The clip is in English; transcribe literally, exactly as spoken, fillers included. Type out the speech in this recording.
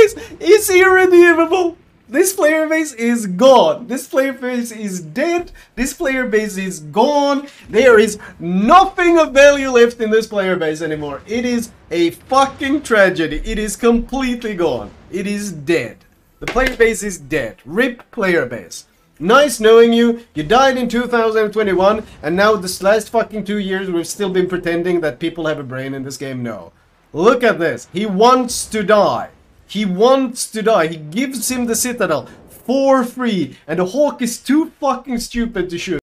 base is irredeemable. This player base is gone. This player base is dead. This player base is gone. There is nothing of value left in this player base anymore. It is a fucking tragedy. It is completely gone. It is dead. The player base is dead. Rip player base. Nice knowing you. You died in two thousand twenty-one, and now this last fucking two years we've still been pretending that people have a brain in this game. No. Look at this. He wants to die. He wants to die. He gives him the Citadel for free, and the Hawk is too fucking stupid to shoot.